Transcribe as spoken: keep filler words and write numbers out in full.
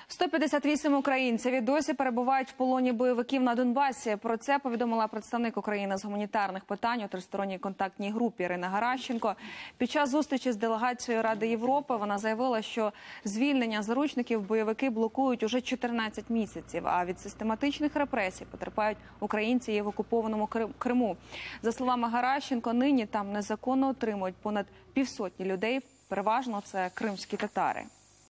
сто п'ятдесят вісім українців і досі перебувають в полоні бойовиків на Донбасі. Про це повідомила представник України з гуманітарних питань у тристоронній контактній групі Ірина Геращенко. Під час зустрічі з делегацією Ради Європи вона заявила, що звільнення заручників бойовики блокують уже чотирнадцять місяців, а від систематичних репресій потерпають українці і в окупованому Криму. За словами Геращенко, нині там незаконно отримують понад півсотні людей, переважно це кримські татари.